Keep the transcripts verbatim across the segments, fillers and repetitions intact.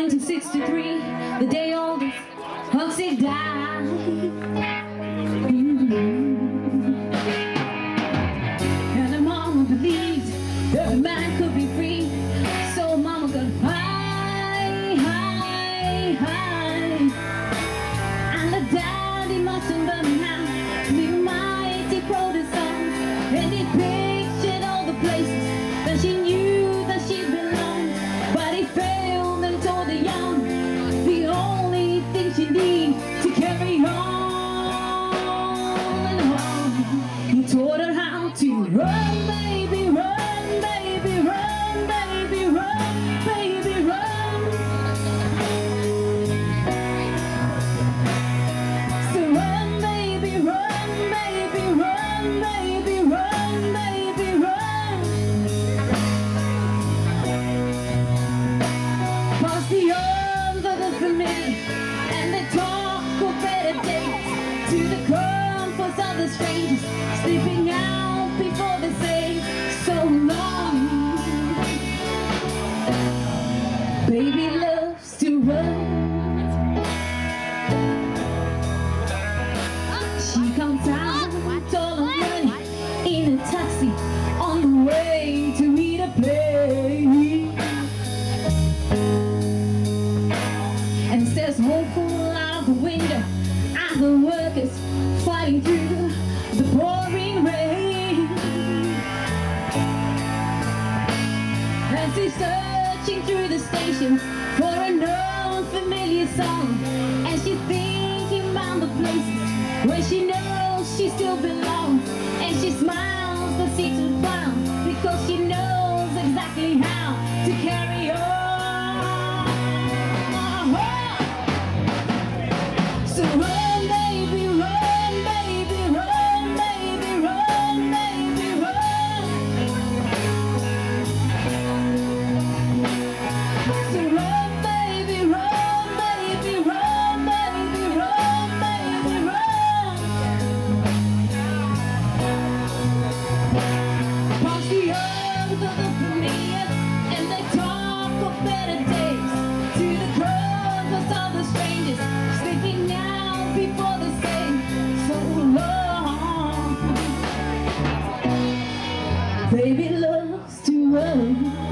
nineteen sixty-three, the day Aldous Huxley died. Mm-hmm. And the mama believed every man could be free, so mama got high, high, high. And the daddy must have been now the mighty protestants, and he pictured all the places that she knew that she belonged, but he failed and told the young the only thing she needs to carry on and on. He taught her how to run, baby, run, baby, run, baby, run, baby, run. So run, baby, run, baby, run, baby, run, baby, run. Past the arms of the familiar, and they talk of better days, to the comforts of the strangers, sleeping out before they say so long. Baby loves to run. She comes out all alone in a taxi on the way to meet a plane, and stares woeful out of the window at the workers fighting through the pouring rain. As she's searching through the stations for an unfamiliar song, and she's thinking about the places where she knows she still belongs, and she smiles but sees a frown, because she knows exactly how to carry on. So run, baby, run, baby, run, baby, run, baby, run. So run, baby, run, baby, run, baby, run, baby, run. Past the arms of the familiar, and they talk of better days, to the comforts of the strangers, sleeping out before they say so long. Baby loves to run.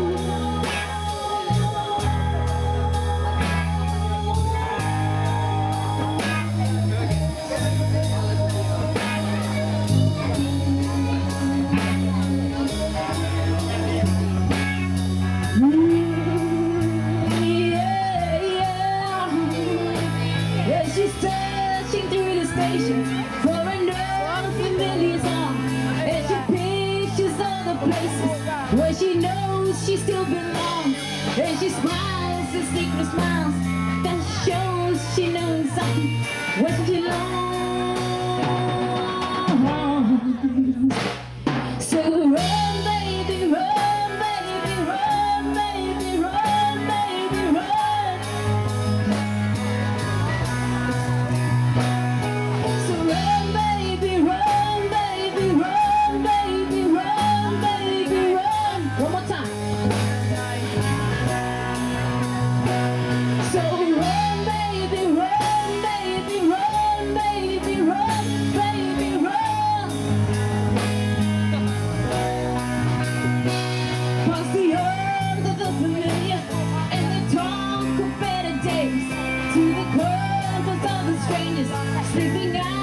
She's searching through the stations for an unfamiliar song, and she pictures all the places where she knows she still belongs, and she smiles the secret smiles that shows she knows something where she belongs. So run, baby, run, baby, run, baby, run, baby, run. So run, baby, run, baby, run, baby, run, baby, run. One more time. So run, baby, run, baby, run, baby, run, baby, run. Past the arms of the familiar, and the talk of better days, to the comforts of the strangers, sleeping out